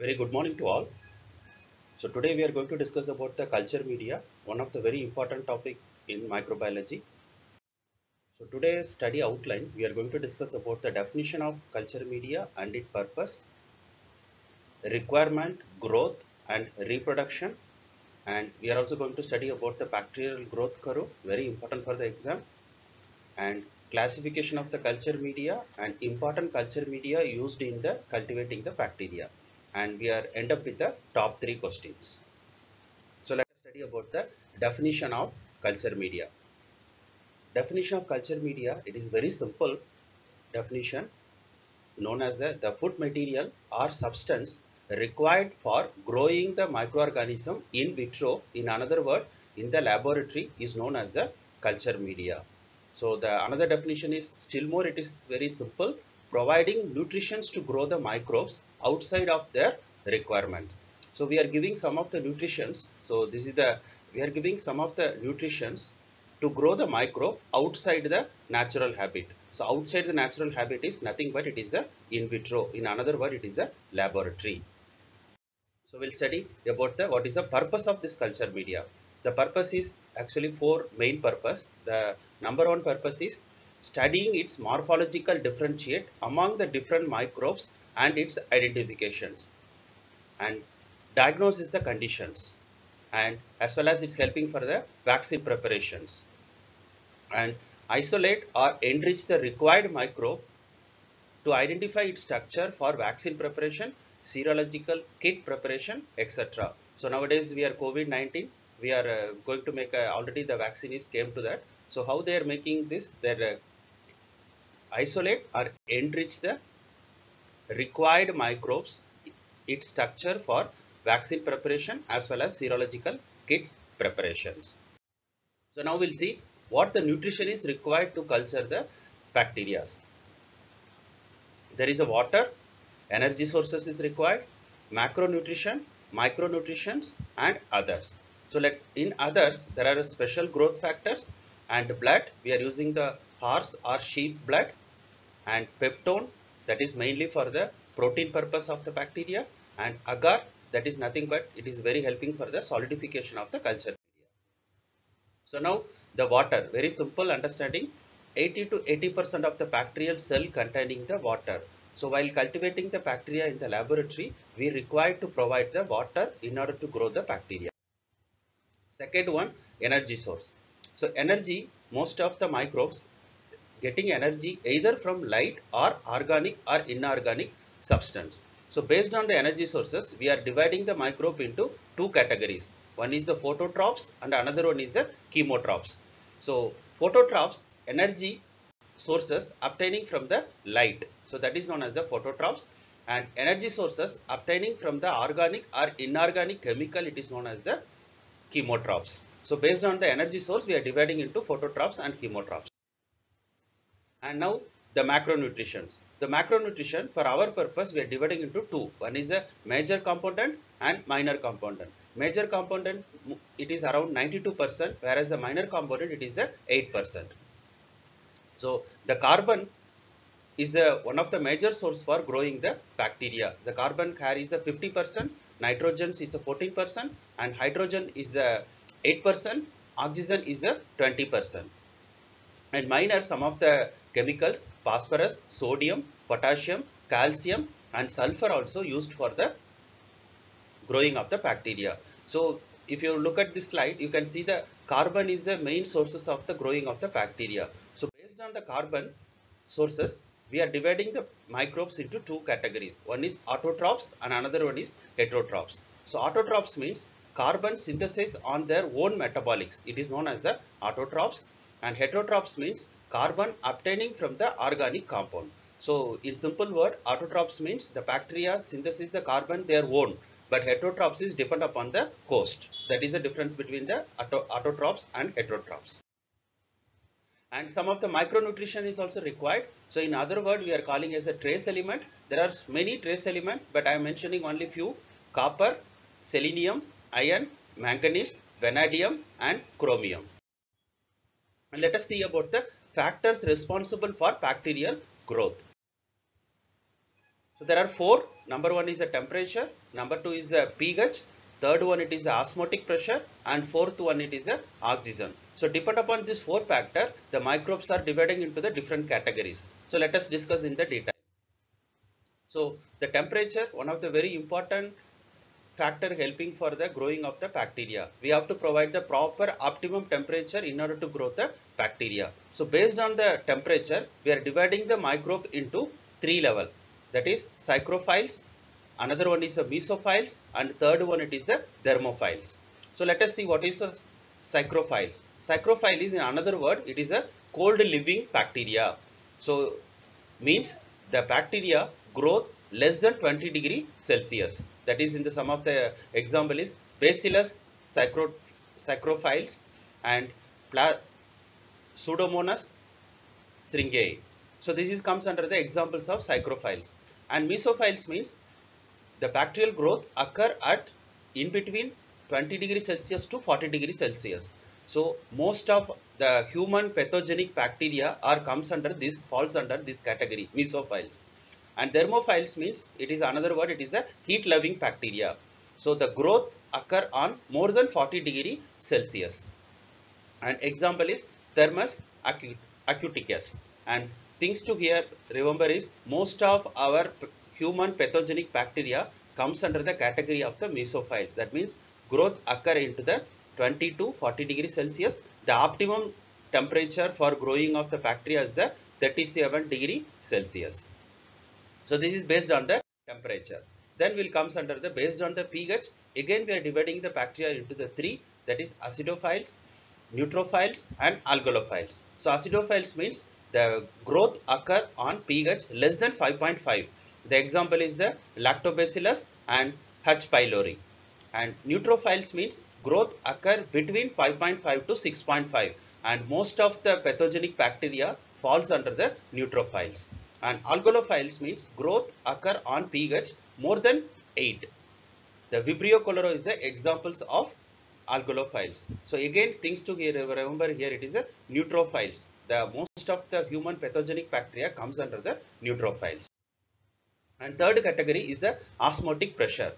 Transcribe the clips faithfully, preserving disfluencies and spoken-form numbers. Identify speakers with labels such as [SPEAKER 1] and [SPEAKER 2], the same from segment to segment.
[SPEAKER 1] Very good morning to all. So today we are going to discuss about the culture media, one of the very important topic in microbiology. So today's study outline, we are going to discuss about the definition of culture media and its purpose, requirement, growth and reproduction. And we are also going to study about the bacterial growth curve, very important for the exam, and classification of the culture media and important culture media used in the cultivating the bacteria. And we are end up with the top three questions. So let us study about the definition of culture media. Definition of culture media, it is very simple definition known as the, the food material or substance required for growing the microorganism in vitro. In another word, in the laboratory is known as the culture media. So the another definition is still more, it is very simple, providing nutrition to grow the microbes outside of their requirements. So we are giving some of the nutritions. So this is the, we are giving some of the nutritions to grow the microbe outside the natural habit. So outside the natural habit is nothing but it is the in vitro. In another word, it is the laboratory. So we'll study about the what is the purpose of this culture media. The purpose is actually four main purpose. The number one purpose is studying its morphological differentiate among the different microbes and its identifications, and diagnose the conditions, and as well as it's helping for the vaccine preparations, and isolate or enrich the required microbe to identify its structure for vaccine preparation, serological kit preparation, et cetera. So nowadays we are COVID nineteen, we are uh, going to make a, already the vaccine is came to that. So how they are making this? They uh, isolate or enrich the required microbes, its structure for vaccine preparation as well as serological kits preparations. So now we'll see what the nutrition is required to culture the bacteria. There is a water, energy sources is required, macronutrition, micronutrients and others. So let in others there are special growth factors, and blood, we are using the horse or sheep blood, and peptone, that is mainly for the protein purpose of the bacteria, and agar, that is nothing but it is very helping for the solidification of the culture media. So now the water, very simple understanding, eighty to eighty percent of the bacterial cell containing the water. So while cultivating the bacteria in the laboratory, we require to provide the water in order to grow the bacteria. Second one, energy source. So energy, most of the microbes getting energy either from light or organic or inorganic substance. So based on the energy sources, we are dividing the microbe into two categories. One is the phototrophs and another one is the chemotrophs. So phototrophs, energy sources obtaining from the light. So that is known as the phototrophs, and energy sources obtaining from the organic or inorganic chemical, it is known as the chemotrophs. So based on the energy source, we are dividing into phototrophs and chemotrophs. And now the macronutrients. The macronutrition for our purpose we are dividing into two. One is the major component and minor component. Major component, it is around ninety-two percent, whereas the minor component it is the eight percent. So the carbon is the one of the major source for growing the bacteria. The carbon carries the fifty percent, nitrogen is the fourteen percent, and hydrogen is the eight percent, oxygen is the twenty percent. And minor, some of the chemicals, phosphorus, sodium, potassium, calcium and sulfur also used for the growing of the bacteria. So if you look at this slide, you can see the carbon is the main sources of the growing of the bacteria. So based on the carbon sources, we are dividing the microbes into two categories. One is autotrophs and another one is heterotrophs. So autotrophs means carbon synthesis on their own metabolics. It is known as the autotrophs. And heterotrophs means carbon obtaining from the organic compound. So in simple word, autotrophs means the bacteria synthesis the carbon their own, but heterotrophs is depend upon the host. That is the difference between the auto autotrophs and heterotrophs. And some of the micronutrition is also required. So in other word, we are calling as a trace element. There are many trace elements, but I am mentioning only few: copper, selenium, iron, manganese, vanadium and chromium. And let us see about the factors responsible for bacterial growth. So there are four number one is the temperature, number two is the pH, third one it is the osmotic pressure, and fourth one it is the oxygen. So depend upon this four factor, the microbes are dividing into the different categories. So let us discuss in the detail. So the temperature, one of the very important factor helping for the growing of the bacteria. We have to provide the proper optimum temperature in order to grow the bacteria. So based on the temperature, we are dividing the microbe into three level. That is psychrophiles, another one is the mesophiles, and third one it is the thermophiles. So let us see what is the psychrophiles. Psychrophile is, in another word, it is a cold living bacteria. So means the bacteria growth less than twenty degree Celsius. That is, in the some of the example is Bacillus psychro, psychrophiles and Pseudomonas syringae. So this is comes under the examples of psychrophiles. And mesophiles means the bacterial growth occur at in between twenty degree Celsius to forty degree Celsius. So most of the human pathogenic bacteria are comes under this, falls under this category, mesophiles. And thermophiles means, it is another word, it is the heat loving bacteria. So the growth occur on more than forty degree Celsius. And example is Thermus acuticus. And things to here remember is, most of our human pathogenic bacteria comes under the category of the mesophiles. That means growth occur into the twenty to forty degree Celsius. The optimum temperature for growing of the bacteria is the thirty-seven degree Celsius. So this is based on the temperature. Then will comes under the based on the pH. Again we are dividing the bacteria into the three, that is acidophiles, neutrophiles, and algalophiles. So acidophiles means the growth occur on pH less than five point five. The example is the Lactobacillus and H. pylori. And neutrophiles means growth occur between five point five to six point five, and most of the pathogenic bacteria falls under the neutrophiles. And algalophiles means growth occur on pH more than eight. The Vibrio cholera is the examples of algalophiles. So again things to here, remember here it is a neutrophiles. The most of the human pathogenic bacteria comes under the neutrophiles. And third category is the osmotic pressure.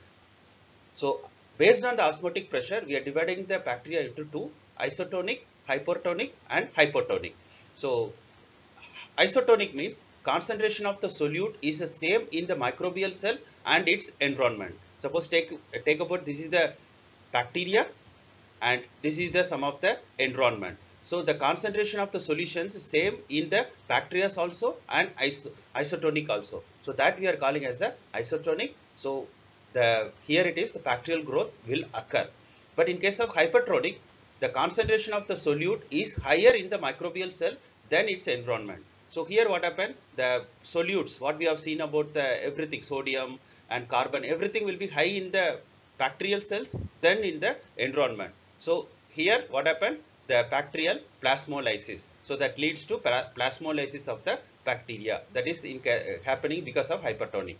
[SPEAKER 1] So based on the osmotic pressure, we are dividing the bacteria into two, isotonic, hypertonic, and hypotonic. So isotonic means concentration of the solute is the same in the microbial cell and its environment. Suppose take take about this is the bacteria and this is the sum of the environment. So the concentration of the solutions is same in the bacteria also and iso isotonic also. So that we are calling as the isotonic. So the here it is the bacterial growth will occur. But in case of hypertonic, the concentration of the solute is higher in the microbial cell than its environment. So here what happened, the solutes, what we have seen about the everything, sodium and carbon, everything will be high in the bacterial cells than in the environment. So here what happened, the bacterial plasmolysis. So that leads to plasmolysis of the bacteria. That is in, uh, happening because of hypertonic.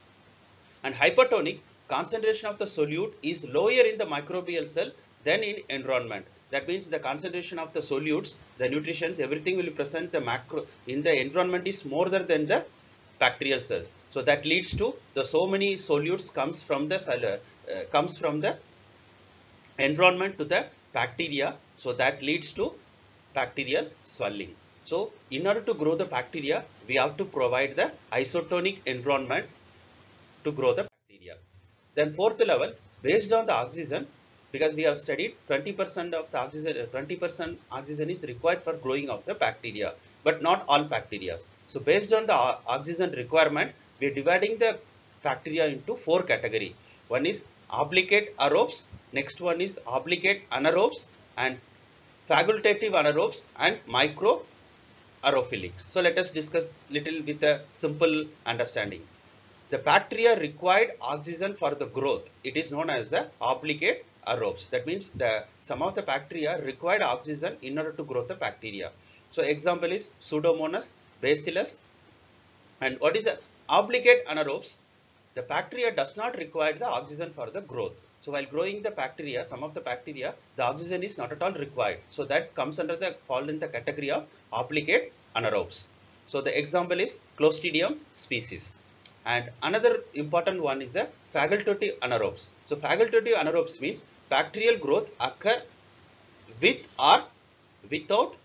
[SPEAKER 1] And hypertonic, concentration of the solute is lower in the microbial cell than in environment. That means the concentration of the solutes, the nutrients, everything will present the macro in the environment is more than the bacterial cells. So that leads to the so many solutes comes from the cell, uh, comes from the environment to the bacteria. So that leads to bacterial swelling. So in order to grow the bacteria, we have to provide the isotonic environment to grow the bacteria. Then fourth level, based on the oxygen, because we have studied twenty percent of the oxygen, twenty percent oxygen is required for growing of the bacteria, but not all bacteria. So based on the oxygen requirement, we are dividing the bacteria into four categories. One is obligate aerobes, next one is obligate anaerobes, and facultative anaerobes, and micro aerophilics. So let us discuss little with a simple understanding. The bacteria required oxygen for the growth. It is known as the obligate aerobes. That means the some of the bacteria required oxygen in order to grow the bacteria. So example is Pseudomonas, Bacillus. And what is the obligate anaerobes? The bacteria does not require the oxygen for the growth. So while growing the bacteria, some of the bacteria, the oxygen is not at all required. So that comes under the fall in the category of obligate anaerobes. So the example is Clostridium species. And another important one is the facultative anaerobes. So facultative anaerobes means bacterial growth occur with or without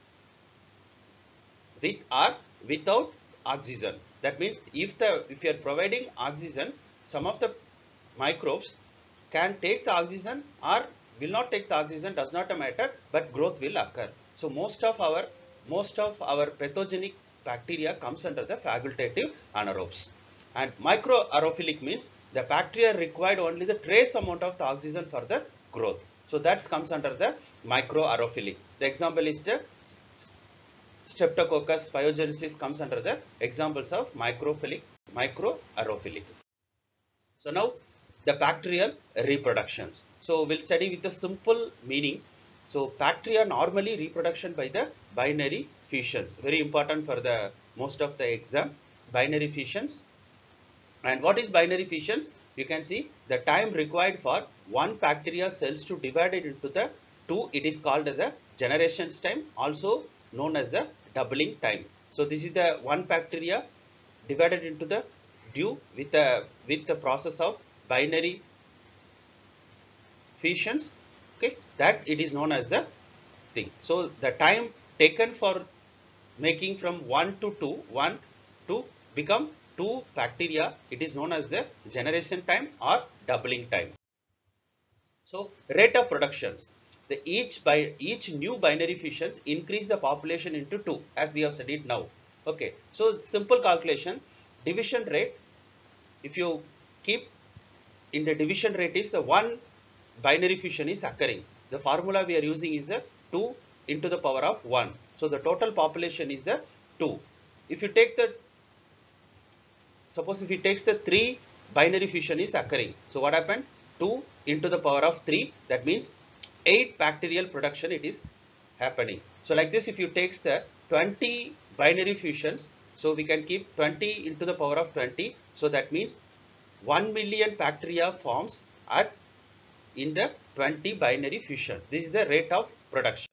[SPEAKER 1] with or without oxygen. That means if the if you are providing oxygen, some of the microbes can take the oxygen or will not take the oxygen, does not matter, but growth will occur. So most of our most of our pathogenic bacteria comes under the facultative anaerobes. And microaerophilic means the bacteria required only the trace amount of the oxygen for the growth. So that comes under the microaerophilic. The example is the Streptococcus pyogenesis comes under the examples of microphilic, microaerophilic. So now the bacterial reproduction. So we'll study with the simple meaning. So bacteria normally reproduction by the binary fissions. Very important for the most of the exam. Binary fissions. And what is binary fissions? You can see the time required for one bacteria cells to divide it into the two. It is called the generations time, also known as the doubling time. So this is the one bacteria divided into the due with the with the process of binary fissions. Okay, that it is known as the thing. So the time taken for making from one to two, one to become two bacteria, it is known as the generation time or doubling time. So rate of productions. The each by each new binary fissions increase the population into two, as we have studied now. Okay, so simple calculation, division rate. If you keep in the division rate is the one binary fission is occurring. The formula we are using is the two into the power of one. So the total population is the two. If you take the suppose if it takes the three binary fission is occurring. So what happened? two into the power of three. That means eight bacterial production it is happening. So like this, if you take the twenty binary fissions, so we can keep twenty into the power of twenty. So that means one million bacteria forms at in the twenty binary fission. This is the rate of production.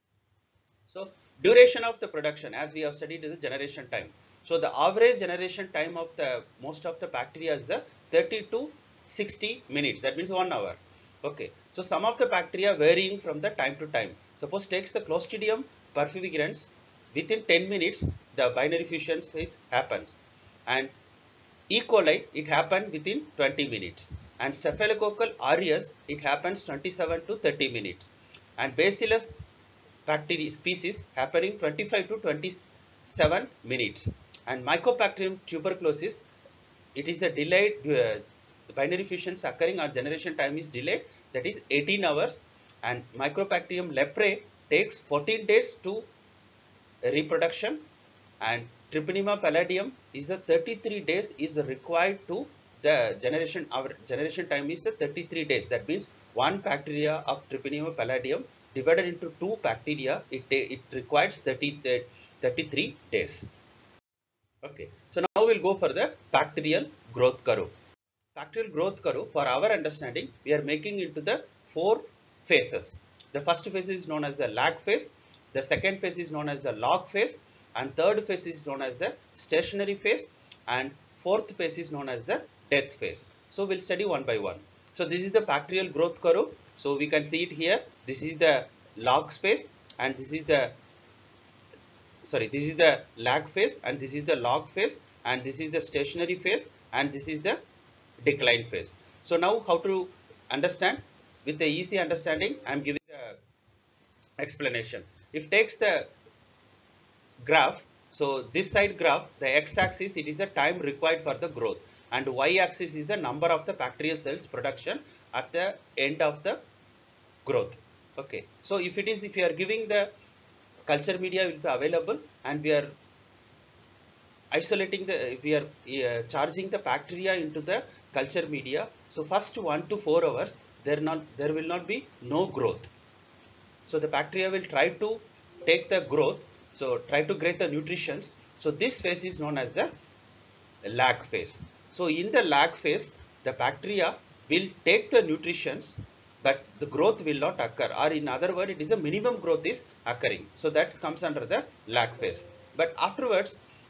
[SPEAKER 1] So duration of the production, as we have studied, is the generation time. So the average generation time of the most of the bacteria is the thirty to sixty minutes. That means one hour. Okay, so some of the bacteria varying from the time to time. Suppose takes the Clostridium perfringens, within ten minutes the binary fission is happens, and E. coli it happened within twenty minutes, and Staphylococcal aureus it happens twenty-seven to thirty minutes, and Bacillus bacteria species happening twenty-five to twenty-seven minutes, and Mycobacterium tuberculosis it is a delayed. Uh, The binary fissions occurring or generation time is delayed, that is eighteen hours, and Mycobacterium leprae takes fourteen days to reproduction, and Treponema palladium is the thirty-three days is the required to the generation. Our generation time is the thirty-three days. That means one bacteria of Treponema palladium divided into two bacteria, it it requires thirty, thirty-three days. Okay, so now we'll go for the bacterial growth curve. Bacterial growth curve, for our understanding, we are making into the four phases. The first phase is known as the lag phase, the second phase is known as the log phase, and third phase is known as the stationary phase, and fourth phase is known as the death phase. So we'll study one by one. So this is the bacterial growth curve. So we can see it here. This is the log phase, and this is the sorry, this is the lag phase, and this is the log phase, and this is the stationary phase, and this is the decline phase. So now how to understand? With the easy understanding, I am giving the explanation. If takes the graph, so this side graph, the x-axis it is the time required for the growth, and y-axis is the number of the bacterial cells production at the end of the growth. Okay, so if it is if you are giving the culture media will be available, and we are isolating the we are uh, charging the bacteria into the culture media. So first one to four hours there not there will not be no growth. So the bacteria will try to take the growth, so try to get the nutritions. So this phase is known as the lag phase. So in the lag phase, the bacteria will take the nutritions, but the growth will not occur, or in other words, it is a minimum growth is occurring. So that comes under the lag phase. But afterwards,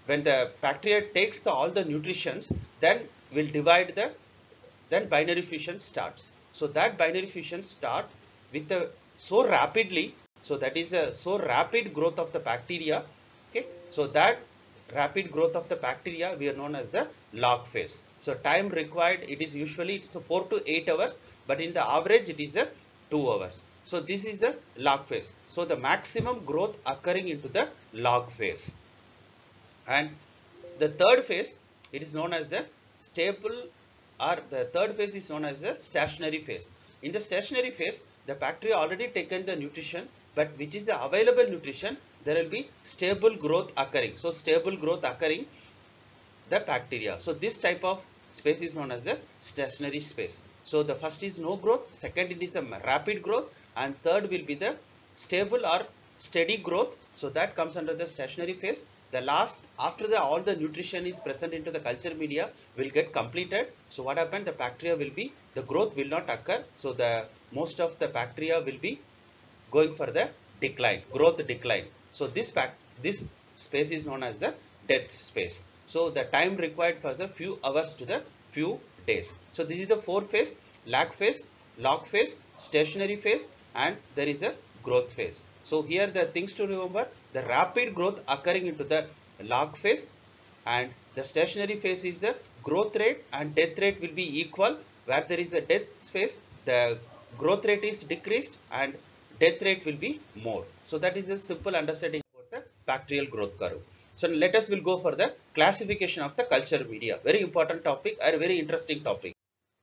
[SPEAKER 1] when the bacteria takes the, all the nutritions, then we'll divide the, then binary fission starts. So that binary fission start with the so rapidly, so that is a so rapid growth of the bacteria. Okay, so that rapid growth of the bacteria we are known as the log phase. So time required, it is usually it's a four to eight hours, but in the average it is a two hours. So this is the log phase. So the maximum growth occurring into the log phase. And the third phase, it is known as the stable, or the third phase is known as the stationary phase. In the stationary phase, the bacteria already taken the nutrition, but which is the available nutrition, there will be stable growth occurring. So stable growth occurring the bacteria. So this type of space is known as the stationary space. So the first is no growth, second it is the rapid growth, and third will be the stable or steady growth. So that comes under the stationary phase. The last, after the all the nutrition is present into the culture media, will get completed. So what happened, the bacteria will be, the growth will not occur. So the most of the bacteria will be going for the decline, growth decline. So this pack, this space is known as the death space. So the time required for the few hours to the few days. So this is the four phase: lag phase, log phase, stationary phase, and there is the growth phase. So here the things to remember: the rapid growth occurring into the log phase, and the stationary phase is the growth rate and death rate will be equal. Where there is the death phase, the growth rate is decreased and death rate will be more. So that is the simple understanding about the bacterial growth curve. So let us will go for the classification of the culture media. Very important topic or very interesting topic.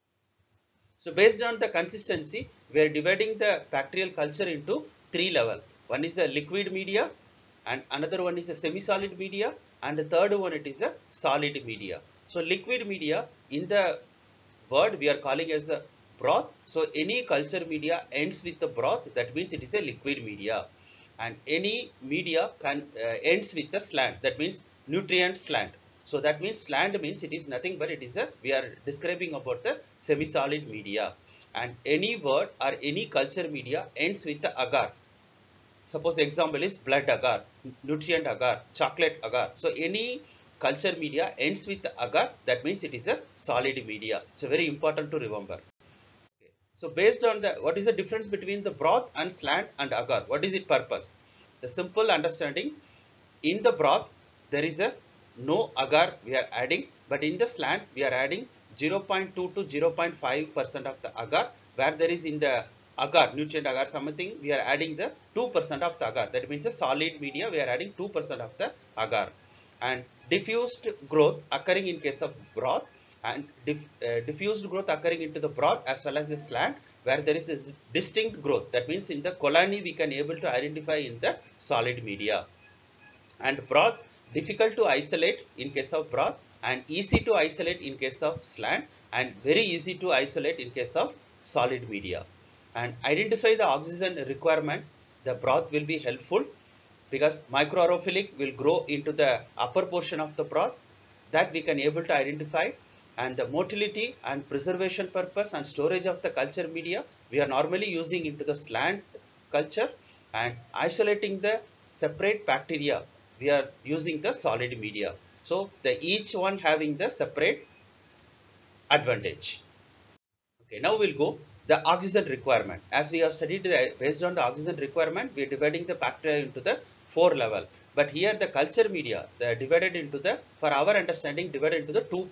[SPEAKER 1] So based on the consistency, we are dividing the bacterial culture into three levels. One is the liquid media, and another one is a semi-solid media, and the third one it is a solid media. So liquid media, in the word we are calling as a broth. So any culture media ends with the broth, that means it is a liquid media. And any media can uh, ends with the slant, that means nutrient slant. So that means slant means it is nothing but it is a, we are describing about the semi-solid media. And any word or any culture media ends with the agar. Suppose example is blood agar, nutrient agar, chocolate agar. So any culture media ends with the agar, that means it is a solid media. It's very important to remember. Okay. So based on the, what is the difference between the broth and slant and agar? What is its purpose? The simple understanding, in the broth there is a no agar we are adding, but in the slant we are adding zero point two to zero point five percent of the agar, where there is in the agar, nutrient agar something, we are adding the two percent of the agar. That means a solid media we are adding two percent of the agar. And diffused growth occurring in case of broth, and diff, uh, diffused growth occurring into the broth as well as the slant, where there is a distinct growth. That means in the colony we can able to identify in the solid media. And broth, difficult to isolate in case of broth, and easy to isolate in case of slant, and very easy to isolate in case of solid media. And identify the oxygen requirement, the broth will be helpful, because microaerophilic will grow into the upper portion of the broth, that we can able to identify. And the motility and preservation purpose and storage of the culture media, we are normally using into the slant culture, and isolating the separate bacteria, we are using the solid media. So the each one having the separate advantage. Okay, now we'll go the oxygen requirement. As we have studied, the, based on the oxygen requirement, we are dividing the bacteria into the four level. But here the culture media, they are divided into the, for our understanding, divided into the two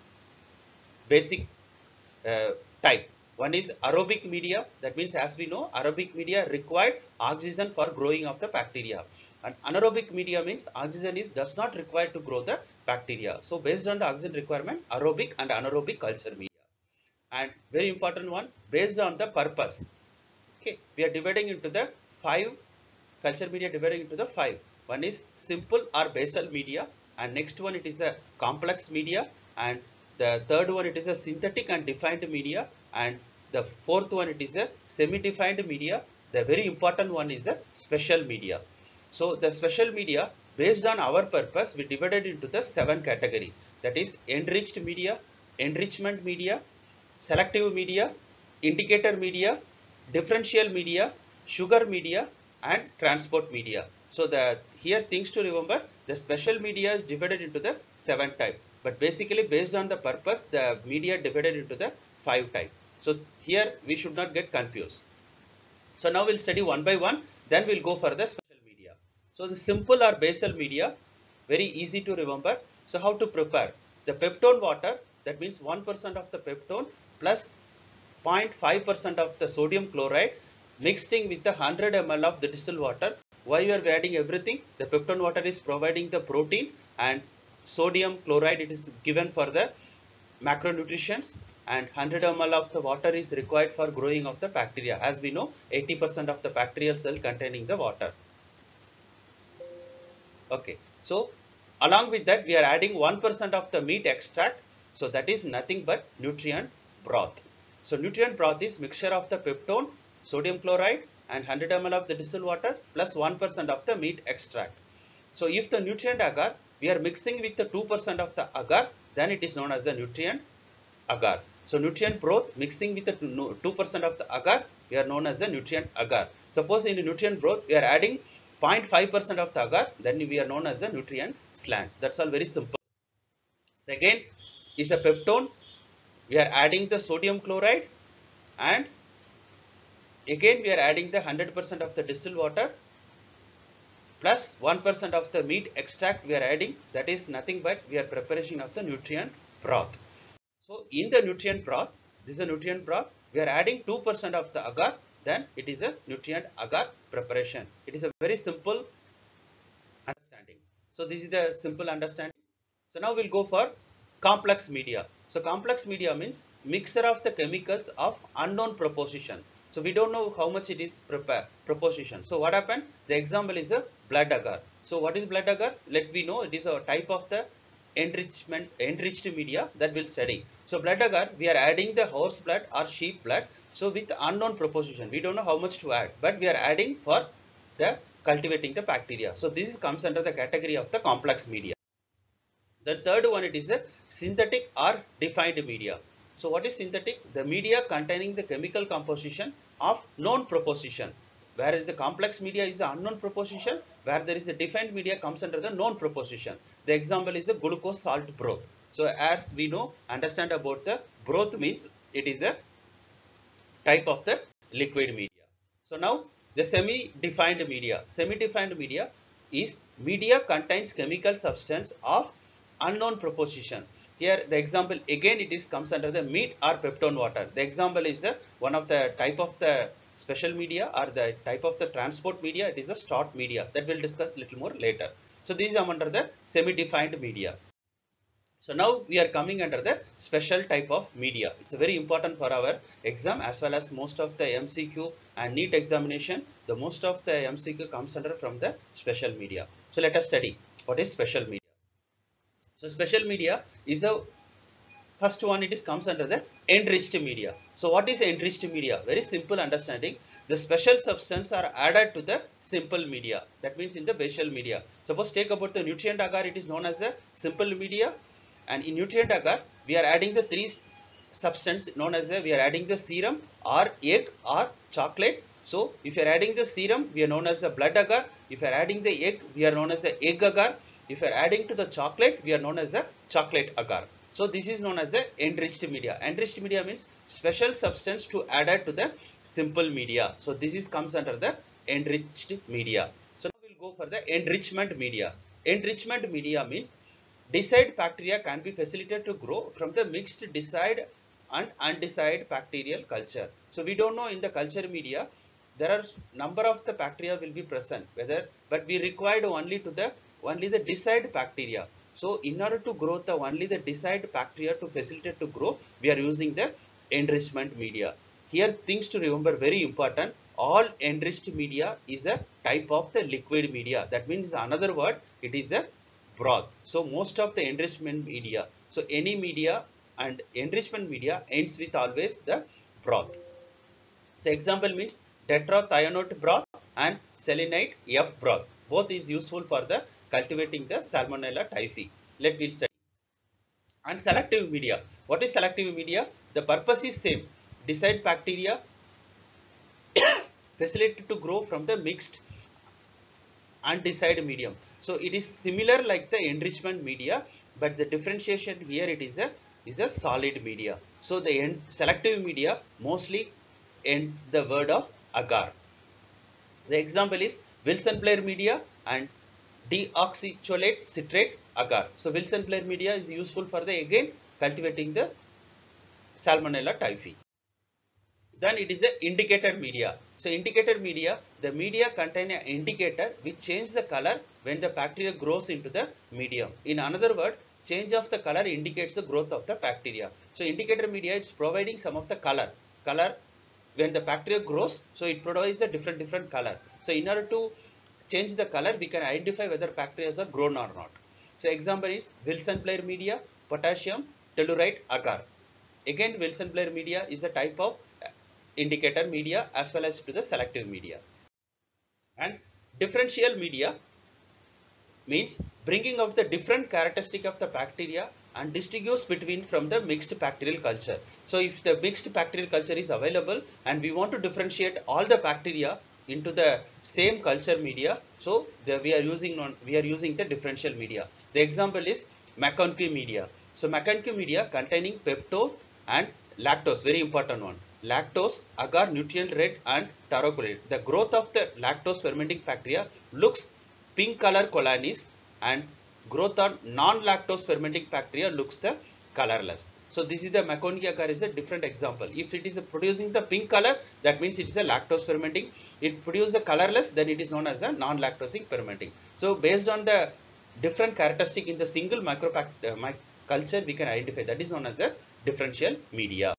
[SPEAKER 1] basic uh, type. One is aerobic media, that means as we know, aerobic media required oxygen for growing of the bacteria. And anaerobic media means oxygen is does not require to grow the bacteria. So based on the oxygen requirement, aerobic and anaerobic culture media. And very important one, based on the purpose. Okay, we are dividing into the five culture media, dividing into the five. One is simple or basal media, and next one it is a complex media, and the third one it is a synthetic and defined media, and the fourth one it is a semi-defined media. The very important one is the special media. So the special media, based on our purpose, we divided into the seven category. That is enriched media, enrichment media, selective media, indicator media, differential media, sugar media, and transport media. So the here things to remember, the special media is divided into the seven type, but basically based on the purpose, the media divided into the five type. So here we should not get confused. So now we'll study one by one, then we'll go for the special media. So the simple or basal media, very easy to remember. So how to prepare? The peptone water, that means one percent of the peptone plus zero point five percent of the sodium chloride mixing with the one hundred milliliters of the distilled water. Why we are adding everything? The peptone water is providing the protein, and sodium chloride it is given for the macronutrients, and one hundred milliliters of the water is required for growing of the bacteria. As we know, eighty percent of the bacterial cell containing the water. Okay, so along with that we are adding one percent of the meat extract. So that is nothing but nutrient broth. So nutrient broth is mixture of the peptone, sodium chloride and one hundred milliliters of the distilled water plus one percent of the meat extract. So if the nutrient agar we are mixing with the two percent of the agar, then it is known as the nutrient agar. So nutrient broth mixing with the two percent of the agar, we are known as the nutrient agar. Suppose in the nutrient broth we are adding zero point five percent of the agar, then we are known as the nutrient slant. That's all very simple. Second is the peptone. We are adding the sodium chloride, and again we are adding the one hundred percent of the distilled water plus one percent of the meat extract we are adding. That is nothing but we are preparation of the nutrient broth. So in the nutrient broth, this is a nutrient broth, we are adding two percent of the agar, then it is a nutrient agar preparation. It is a very simple understanding. So this is the simple understanding. So now we'll go for complex media. So complex media means mixture of the chemicals of unknown proportion. So we don't know how much it is prepare proportion. So what happened? The example is the blood agar. So what is blood agar? Let me know, it is a type of the enrichment enriched media that we'll study. So blood agar, we are adding the horse blood or sheep blood. So with unknown proportion, we don't know how much to add, but we are adding for the cultivating the bacteria. So this comes under the category of the complex media. The third one, it is the synthetic or defined media. So what is synthetic? The media containing the chemical composition of known proportion, whereas the complex media is the unknown proportion, where there is a defined media comes under the known proportion. The example is the glucose salt broth. So as we know, understand about the broth means it is a type of the liquid media. So now the semi-defined media. Semi-defined media is media contains chemical substance of unknown proportion. Here the example again it is comes under the meat or peptone water. The example is the one of the type of the special media or the type of the transport media. It is a stored media that we'll discuss a little more later. So these are under the semi-defined media. So now we are coming under the special type of media. It's very important for our exam as well as most of the M C Q and NEET examination. The most of the M C Q comes under from the special media. So let us study what is special media. So special media is the first one, it is comes under the enriched media. So what is enriched media? Very simple understanding. The special substance are added to the simple media. That means in the basal media. Suppose take about the nutrient agar, it is known as the simple media. And in nutrient agar, we are adding the three substance known as the, we are adding the serum or egg or chocolate. So if you are adding the serum, we are known as the blood agar. If you are adding the egg, we are known as the egg agar. If you are adding to the chocolate, we are known as the chocolate agar. So this is known as the enriched media. Enriched media means special substance to add to the simple media. So this is comes under the enriched media. So now we'll go for the enrichment media. Enrichment media means decided bacteria can be facilitated to grow from the mixed decided and undecided bacterial culture. So we don't know in the culture media there are number of the bacteria will be present, whether but we required only to the only the decided bacteria. So in order to grow the only the decided bacteria to facilitate to grow, we are using the enrichment media. Here things to remember very important. All enriched media is the type of the liquid media. That means another word, it is the broth. So most of the enrichment media. So any media and enrichment media ends with always the broth. So example means tetrathionate broth and selenite F broth. Both is useful for the cultivating the Salmonella typhi. Let me study. And selective media. What is selective media? The purpose is same. Decide bacteria facilitated to grow from the mixed undecided medium. So it is similar like the enrichment media, but the differentiation here it is a is a solid media. So the end selective media mostly end the word of agar. The example is Wilson Blair media and deoxycholate citrate agar. So Wilson Blair media is useful for the again cultivating the Salmonella typhi. Then it is a indicator media. So indicator media, the media contain an indicator which change the color when the bacteria grows into the medium. In another word, change of the color indicates the growth of the bacteria. So indicator media, it's providing some of the color. Color when the bacteria grows, so it provides a different different color. So in order to change the color, we can identify whether bacteria are grown or not. So example is Wilson Blair media, potassium tellurite agar. Again, Wilson Blair media is a type of indicator media as well as to the selective media. And differential media means bringing out the different characteristic of the bacteria and distinguish between from the mixed bacterial culture. So if the mixed bacterial culture is available and we want to differentiate all the bacteria into the same culture media, so the, we are using on we are using the differential media. The example is McConkie media. So McConkie media containing peptone and lactose, very important one. Lactose, agar, nutrient red and tarocolate. The growth of the lactose fermenting bacteria looks pink color colonies, and growth on non-lactose fermenting bacteria looks the colorless. So this is the McConkie agar is a different example. If it is producing the pink color, that means it is a lactose fermenting. It produces the colorless, then it is known as the non-lactosing fermenting. So based on the different characteristic in the single micro uh, culture, we can identify that is known as the differential media.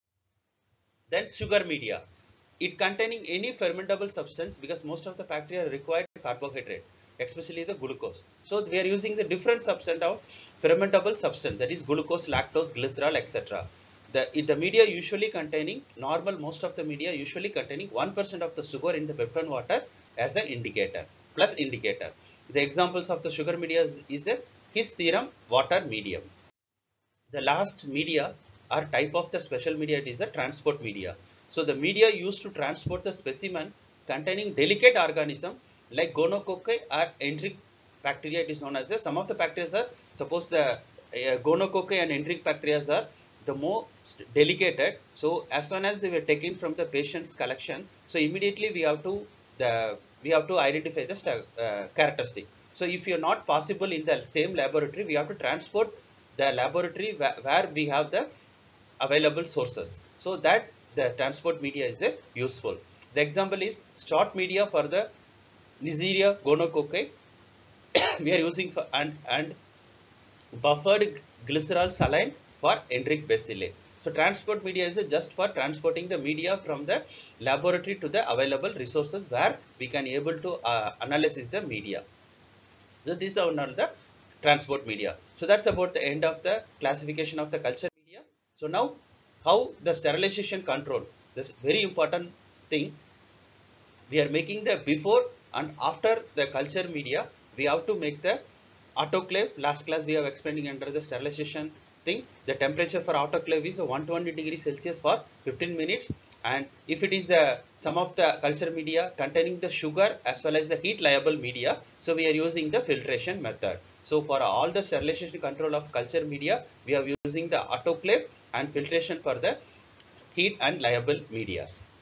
[SPEAKER 1] Then sugar media, it containing any fermentable substance because most of the bacteria require carbohydrate, especially the glucose. So we are using the different substance of fermentable substance, that is glucose, lactose, glycerol, et cetera. The, the media usually containing normal, most of the media usually containing one percent of the sugar in the peptone water as an indicator, plus indicator. The examples of the sugar media is, is the his serum water medium. The last media or type of the special media, it is the transport media. So the media used to transport the specimen containing delicate organism like gonococci or enteric bacteria, it is known as the, some of the bacteria are, suppose the uh, gonococci and enteric bacteria are the most delicate. So as soon as they were taken from the patient's collection, so immediately we have to the we have to identify the uh, characteristic. So if you are not possible in the same laboratory, we have to transport the laboratory where, where we have the available sources, so that the transport media is a useful. The example is short media for the Neisseria gonococci we are using for and and buffered glycerol saline for enteric bacilli. So transport media is just for transporting the media from the laboratory to the available resources where we can able to uh, analyze the media. So these are all the transport media. So that's about the end of the classification of the culture media. So now how the sterilization control, this very important thing, we are making the before and after the culture media, we have to make the autoclave. Last class we have explaining under the sterilization thing, the temperature for autoclave is one hundred twenty degrees Celsius for fifteen minutes, and if it is the some of the culture media containing the sugar as well as the heat liable media, so we are using the filtration method. So for all the sterilization control of culture media, we are using the autoclave and filtration for the heat and liable medias.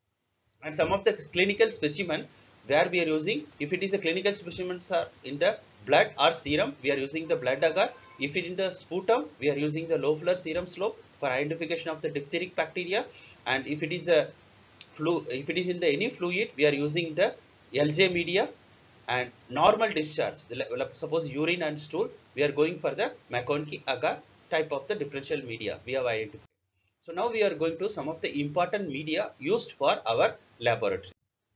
[SPEAKER 1] And some of the clinical specimen where we are using, if it is the clinical specimens are in the blood or serum, we are using the blood agar. If it is in the sputum, we are using the low flow serum slope for identification of the diphtheric bacteria. And if it is the flu, if it is in the any fluid, we are using the L J media. And normal discharge, suppose urine and stool, we are going for the McConkie agar type of the differential media we have identified. So now we are going to some of the important media used for our laboratory.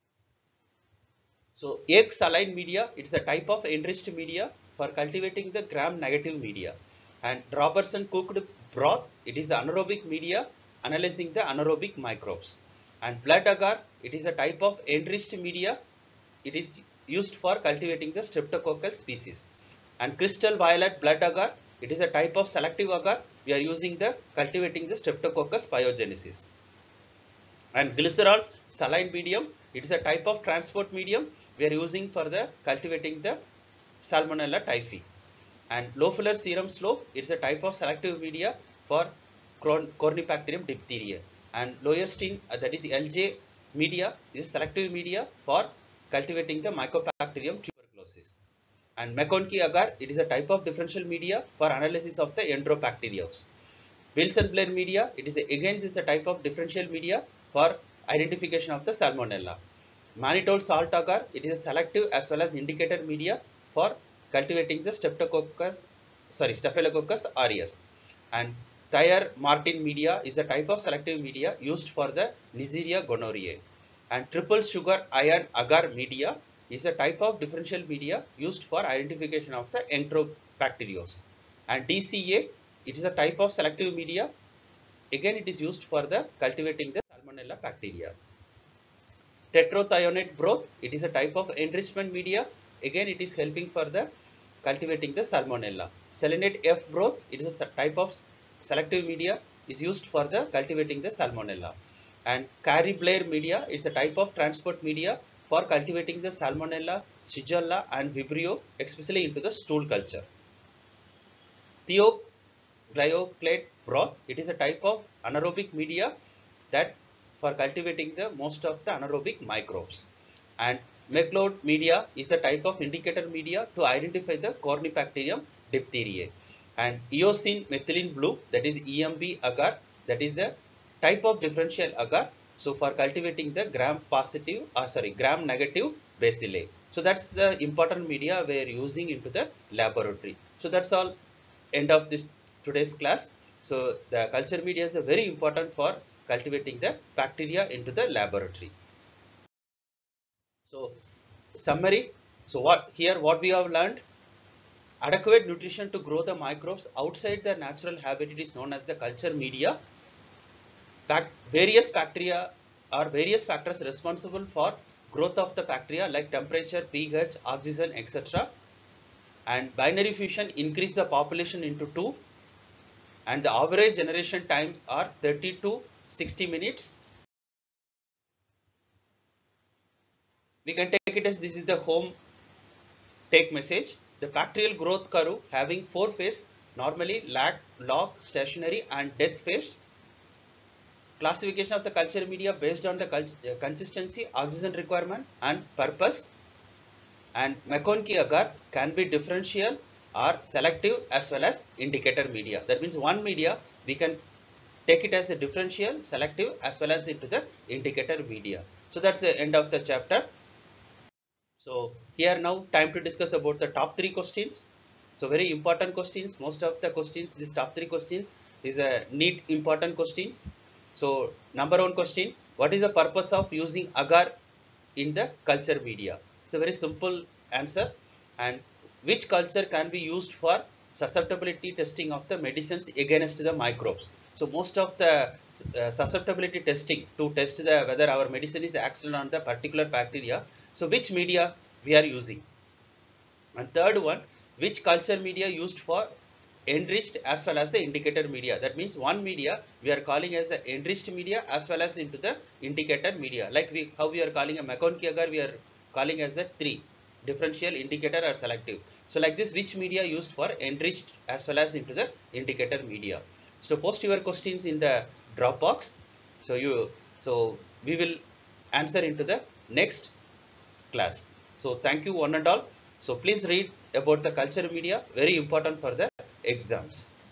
[SPEAKER 1] So egg saline media, it's a type of enriched media for cultivating the gram negative media. And Robertson cooked broth, it is the anaerobic media analyzing the anaerobic microbes. And blood agar, it is a type of enriched media, it is used for cultivating the streptococcal species. And crystal violet blood agar, it is a type of selective agar, we are using the cultivating the streptococcus pyogenesis. And glycerol saline medium, it is a type of transport medium we are using for the cultivating the Salmonella typhi. And Loeffler serum slope, it's a type of selective media for Corynebacterium diphtheria. And Lowenstein, uh, that is L J media, is a selective media for cultivating the Mycobacterium tuberculosis. And McConkie agar, it is a type of differential media for analysis of the Enterobacteriums. Wilson Blair media, it is a, again this is a type of differential media for identification of the Salmonella. Mannitol salt agar, it is a selective as well as indicator media for cultivating the Streptococcus, sorry, Staphylococcus aureus. And Thayer Martin media is a type of selective media used for the Neisseria gonorrhoeae. And triple sugar iron agar media is a type of differential media used for identification of the Enterobacterios. And D C A, it is a type of selective media. Again, it is used for the cultivating the Salmonella bacteria. Tetrathionate broth, it is a type of enrichment media. Again, it is helping for the cultivating the Salmonella. Selenate F broth, it is a type of selective media, is used for the cultivating the Salmonella. And Carey Blair media is a type of transport media for cultivating the Salmonella, Shigella and Vibrio, especially into the stool culture. Thioglycolate broth, it is a type of anaerobic media that for cultivating the most of the anaerobic microbes. And McLeod media is the type of indicator media to identify the Corynebacterium diphtheriae. And eosine methylene blue, that is E M B agar, that is the type of differential agar. So for cultivating the gram positive or sorry gram negative bacilli. So that's the important media we are using into the laboratory. So that's all end of this today's class. So the culture media is very important for cultivating the bacteria into the laboratory. So summary. So what here what we have learned, adequate nutrition to grow the microbes outside their natural habitat is known as the culture media. Bac various bacteria or various factors responsible for growth of the bacteria like temperature, pH, oxygen, et cetera. And binary fusion increase the population into two. And the average generation times are thirty to sixty minutes. We can take it as this is the home take message. The bacterial growth curve having four phases, normally lag, log, stationary and death phase. Classification of the culture media based on the uh, consistency, oxygen requirement and purpose. And McConkie agar can be differential or selective as well as indicator media. That means one media we can take it as a differential, selective as well as into the indicator media. So that's the end of the chapter. So here now time to discuss about the top three questions. So very important questions. Most of the questions, these top three questions is a neat important questions. So number one question, what is the purpose of using agar in the culture media? It's a very simple answer. And which culture can be used for susceptibility testing of the medicines against the microbes? So most of the uh, susceptibility testing to test the whether our medicine is action on the particular bacteria. So which media we are using? And third one, which culture media used for enriched as well as the indicator media? That means one media we are calling as the enriched media as well as into the indicator media. Like we how we are calling a McConkie agar, we are calling as the three differential, indicator or selective. So like this, which media used for enriched as well as into the indicator media? So post your questions in the drop box. So you so we will answer into the next class. So thank you one and all. So please read about the culture media, very important for the exams.